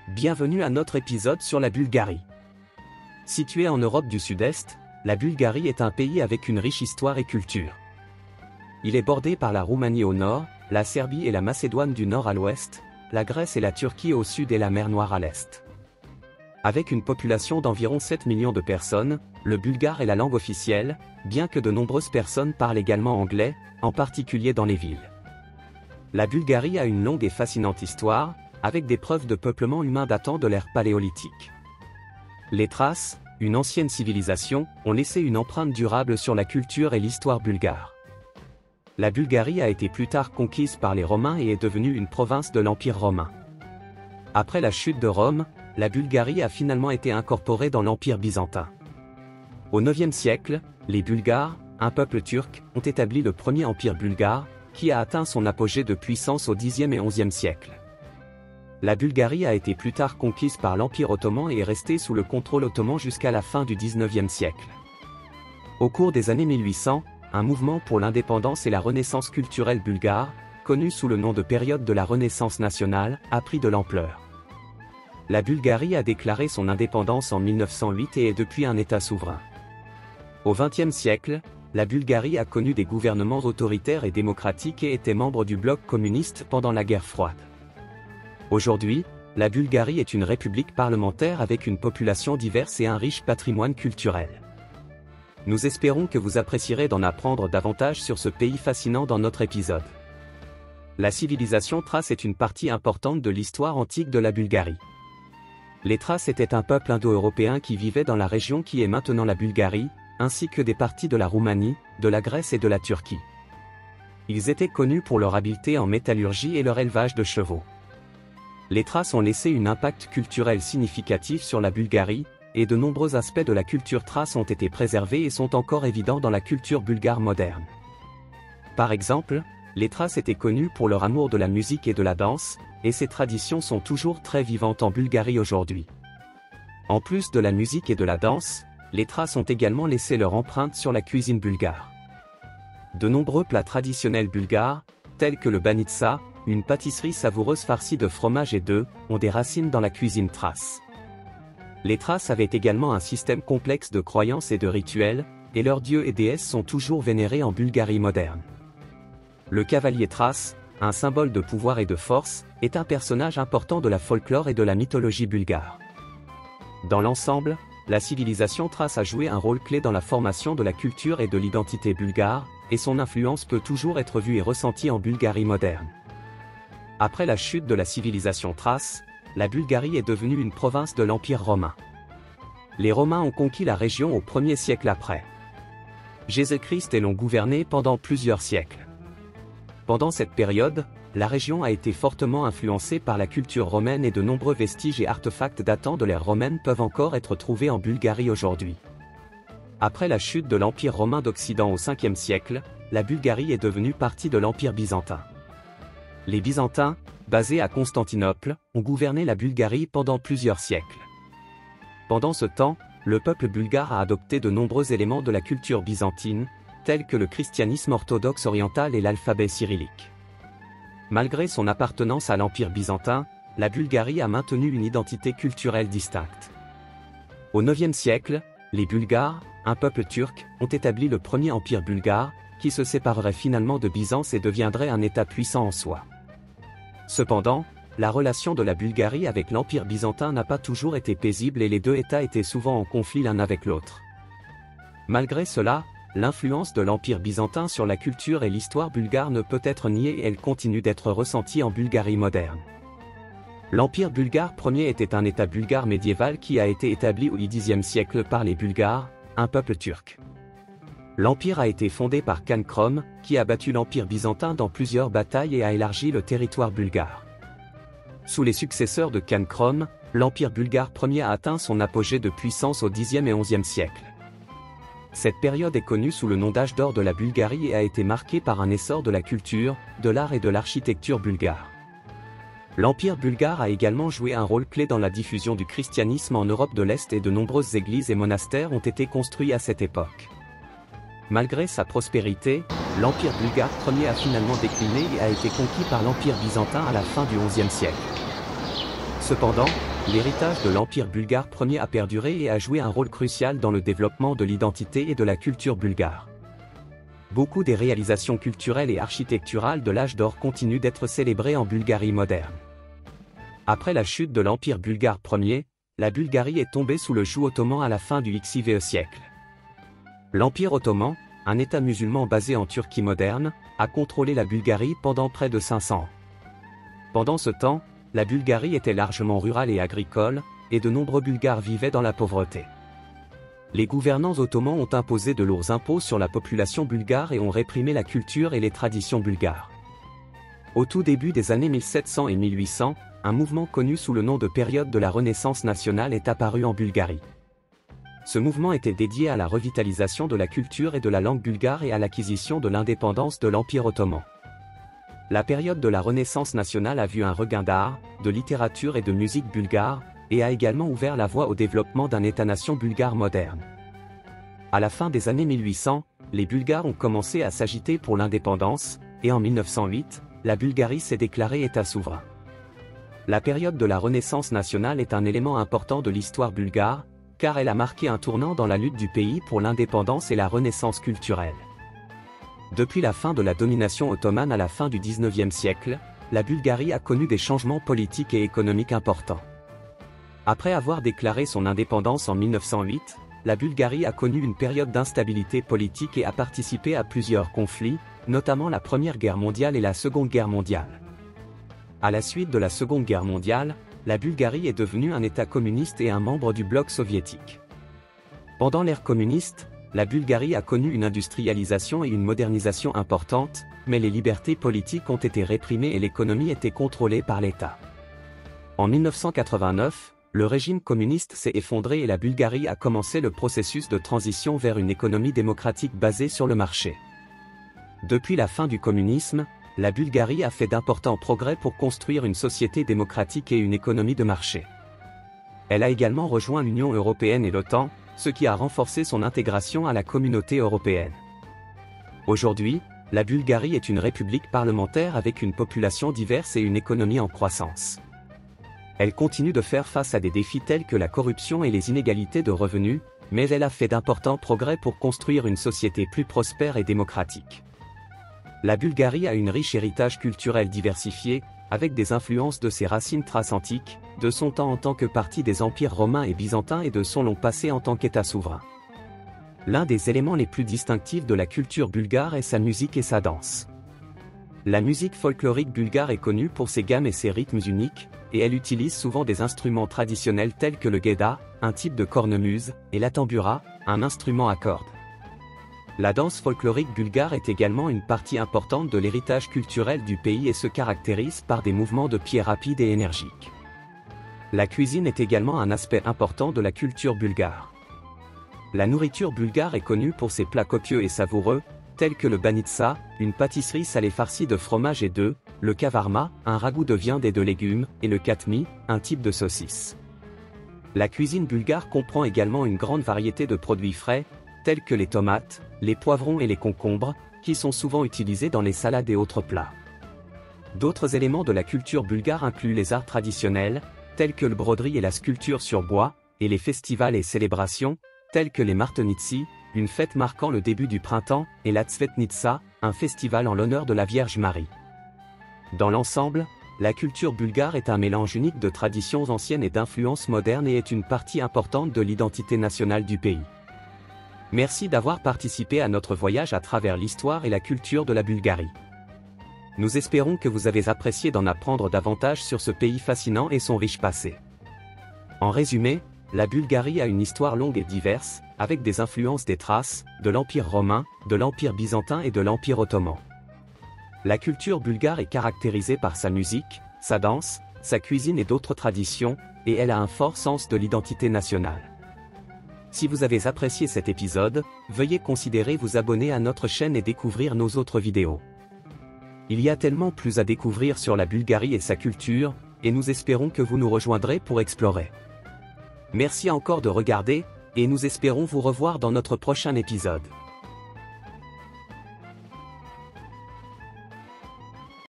Bienvenue à notre épisode sur la Bulgarie. Située en Europe du Sud-Est, la Bulgarie est un pays avec une riche histoire et culture. Il est bordé par la Roumanie au nord, la Serbie et la Macédoine du nord à l'ouest, la Grèce et la Turquie au sud et la mer Noire à l'est. Avec une population d'environ 7 millions de personnes, le bulgare est la langue officielle, bien que de nombreuses personnes parlent également anglais, en particulier dans les villes. La Bulgarie a une longue et fascinante histoire, avec des preuves de peuplement humain datant de l'ère paléolithique. Les Thraces, une ancienne civilisation, ont laissé une empreinte durable sur la culture et l'histoire bulgare. La Bulgarie a été plus tard conquise par les Romains et est devenue une province de l'Empire romain. Après la chute de Rome, la Bulgarie a finalement été incorporée dans l'Empire byzantin. Au IXe siècle, les Bulgares, un peuple turc, ont établi le premier empire bulgare, qui a atteint son apogée de puissance au Xe et XIe siècle. La Bulgarie a été plus tard conquise par l'Empire ottoman et est restée sous le contrôle ottoman jusqu'à la fin du XIXe siècle. Au cours des années 1800, un mouvement pour l'indépendance et la renaissance culturelle bulgare, connu sous le nom de période de la Renaissance nationale, a pris de l'ampleur. La Bulgarie a déclaré son indépendance en 1908 et est depuis un État souverain. Au XXe siècle, la Bulgarie a connu des gouvernements autoritaires et démocratiques et était membre du bloc communiste pendant la guerre froide. Aujourd'hui, la Bulgarie est une république parlementaire avec une population diverse et un riche patrimoine culturel. Nous espérons que vous apprécierez d'en apprendre davantage sur ce pays fascinant dans notre épisode. La civilisation thrace est une partie importante de l'histoire antique de la Bulgarie. Les Thraces étaient un peuple indo-européen qui vivait dans la région qui est maintenant la Bulgarie, ainsi que des parties de la Roumanie, de la Grèce et de la Turquie. Ils étaient connus pour leur habileté en métallurgie et leur élevage de chevaux. Les Thraces ont laissé un impact culturel significatif sur la Bulgarie, et de nombreux aspects de la culture thrace ont été préservés et sont encore évidents dans la culture bulgare moderne. Par exemple, les Thraces étaient connus pour leur amour de la musique et de la danse, et ces traditions sont toujours très vivantes en Bulgarie aujourd'hui. En plus de la musique et de la danse, les Thraces ont également laissé leur empreinte sur la cuisine bulgare. De nombreux plats traditionnels bulgares, tels que le banitsa, une pâtisserie savoureuse farcie de fromage et d'œufs, ont des racines dans la cuisine thrace. Les Thraces avaient également un système complexe de croyances et de rituels, et leurs dieux et déesses sont toujours vénérés en Bulgarie moderne. Le cavalier thrace, un symbole de pouvoir et de force, est un personnage important de la folklore et de la mythologie bulgare. Dans l'ensemble, la civilisation thrace a joué un rôle clé dans la formation de la culture et de l'identité bulgare, et son influence peut toujours être vue et ressentie en Bulgarie moderne. Après la chute de la civilisation thrace, la Bulgarie est devenue une province de l'Empire romain. Les Romains ont conquis la région au 1er siècle après Jésus-Christ et l'ont gouvernée pendant plusieurs siècles. Pendant cette période, la région a été fortement influencée par la culture romaine et de nombreux vestiges et artefacts datant de l'ère romaine peuvent encore être trouvés en Bulgarie aujourd'hui. Après la chute de l'Empire romain d'Occident au 5e siècle, la Bulgarie est devenue partie de l'Empire byzantin. Les Byzantins, basés à Constantinople, ont gouverné la Bulgarie pendant plusieurs siècles. Pendant ce temps, le peuple bulgare a adopté de nombreux éléments de la culture byzantine, tels que le christianisme orthodoxe oriental et l'alphabet cyrillique. Malgré son appartenance à l'Empire byzantin, la Bulgarie a maintenu une identité culturelle distincte. Au IXe siècle, les Bulgares, un peuple turc, ont établi le premier empire bulgare, qui se séparerait finalement de Byzance et deviendrait un État puissant en soi. Cependant, la relation de la Bulgarie avec l'Empire byzantin n'a pas toujours été paisible et les deux États étaient souvent en conflit l'un avec l'autre. Malgré cela, l'influence de l'Empire byzantin sur la culture et l'histoire bulgare ne peut être niée et elle continue d'être ressentie en Bulgarie moderne. L'Empire bulgare premier était un État bulgare médiéval qui a été établi au Xe siècle par les Bulgares, un peuple turc. L'Empire a été fondé par Khan Krum, qui a battu l'Empire byzantin dans plusieurs batailles et a élargi le territoire bulgare. Sous les successeurs de Khan Krum, l'Empire bulgare premier a atteint son apogée de puissance au Xe et XIe siècle. Cette période est connue sous le nom d'âge d'or de la Bulgarie et a été marquée par un essor de la culture, de l'art et de l'architecture bulgare. L'Empire bulgare a également joué un rôle clé dans la diffusion du christianisme en Europe de l'Est et de nombreuses églises et monastères ont été construits à cette époque. Malgré sa prospérité, l'Empire bulgare premier a finalement décliné et a été conquis par l'Empire byzantin à la fin du XIe siècle. Cependant, l'héritage de l'Empire bulgare premier a perduré et a joué un rôle crucial dans le développement de l'identité et de la culture bulgare. Beaucoup des réalisations culturelles et architecturales de l'âge d'or continuent d'être célébrées en Bulgarie moderne. Après la chute de l'Empire bulgare premier, la Bulgarie est tombée sous le joug ottoman à la fin du XIe siècle. L'Empire ottoman, un État musulman basé en Turquie moderne, a contrôlé la Bulgarie pendant près de 500 ans. Pendant ce temps, la Bulgarie était largement rurale et agricole, et de nombreux Bulgares vivaient dans la pauvreté. Les gouvernants ottomans ont imposé de lourds impôts sur la population bulgare et ont réprimé la culture et les traditions bulgares. Au tout début des années 1700 et 1800, un mouvement connu sous le nom de période de la Renaissance nationale est apparu en Bulgarie. Ce mouvement était dédié à la revitalisation de la culture et de la langue bulgare et à l'acquisition de l'indépendance de l'Empire ottoman. La période de la Renaissance nationale a vu un regain d'art, de littérature et de musique bulgare, et a également ouvert la voie au développement d'un État-nation bulgare moderne. À la fin des années 1800, les Bulgares ont commencé à s'agiter pour l'indépendance, et en 1908, la Bulgarie s'est déclarée État souverain. La période de la Renaissance nationale est un élément important de l'histoire bulgare, car elle a marqué un tournant dans la lutte du pays pour l'indépendance et la renaissance culturelle. Depuis la fin de la domination ottomane à la fin du XIXe siècle, la Bulgarie a connu des changements politiques et économiques importants. Après avoir déclaré son indépendance en 1908, la Bulgarie a connu une période d'instabilité politique et a participé à plusieurs conflits, notamment la Première Guerre mondiale et la Seconde Guerre mondiale. À la suite de la Seconde Guerre mondiale, la Bulgarie est devenue un État communiste et un membre du bloc soviétique. Pendant l'ère communiste, la Bulgarie a connu une industrialisation et une modernisation importante, mais les libertés politiques ont été réprimées et l'économie était contrôlée par l'État. En 1989, le régime communiste s'est effondré et la Bulgarie a commencé le processus de transition vers une économie démocratique basée sur le marché. Depuis la fin du communisme, la Bulgarie a fait d'importants progrès pour construire une société démocratique et une économie de marché. Elle a également rejoint l'Union européenne et l'OTAN, ce qui a renforcé son intégration à la communauté européenne. Aujourd'hui, la Bulgarie est une république parlementaire avec une population diverse et une économie en croissance. Elle continue de faire face à des défis tels que la corruption et les inégalités de revenus, mais elle a fait d'importants progrès pour construire une société plus prospère et démocratique. La Bulgarie a un riche héritage culturel diversifié, avec des influences de ses racines thraces antiques, de son temps en tant que partie des empires romains et byzantins et de son long passé en tant qu'État souverain. L'un des éléments les plus distinctifs de la culture bulgare est sa musique et sa danse. La musique folklorique bulgare est connue pour ses gammes et ses rythmes uniques, et elle utilise souvent des instruments traditionnels tels que le guéda, un type de cornemuse, et la tambura, un instrument à cordes. La danse folklorique bulgare est également une partie importante de l'héritage culturel du pays et se caractérise par des mouvements de pied rapides et énergiques. La cuisine est également un aspect important de la culture bulgare. La nourriture bulgare est connue pour ses plats copieux et savoureux, tels que le banitsa, une pâtisserie salée farcie de fromage et d'œufs, le kavarma, un ragoût de viande et de légumes, et le katmi, un type de saucisse. La cuisine bulgare comprend également une grande variété de produits frais, tels que les tomates, les poivrons et les concombres, qui sont souvent utilisés dans les salades et autres plats. D'autres éléments de la culture bulgare incluent les arts traditionnels, tels que le broderie et la sculpture sur bois, et les festivals et célébrations, tels que les martenitsi, une fête marquant le début du printemps, et la tsvetnitsa, un festival en l'honneur de la Vierge Marie. Dans l'ensemble, la culture bulgare est un mélange unique de traditions anciennes et d'influences modernes et est une partie importante de l'identité nationale du pays. Merci d'avoir participé à notre voyage à travers l'histoire et la culture de la Bulgarie. Nous espérons que vous avez apprécié d'en apprendre davantage sur ce pays fascinant et son riche passé. En résumé, la Bulgarie a une histoire longue et diverse, avec des influences des Thraces, de l'Empire romain, de l'Empire byzantin et de l'Empire ottoman. La culture bulgare est caractérisée par sa musique, sa danse, sa cuisine et d'autres traditions, et elle a un fort sens de l'identité nationale. Si vous avez apprécié cet épisode, veuillez considérer vous abonner à notre chaîne et découvrir nos autres vidéos. Il y a tellement plus à découvrir sur la Bulgarie et sa culture, et nous espérons que vous nous rejoindrez pour explorer. Merci encore de regarder, et nous espérons vous revoir dans notre prochain épisode.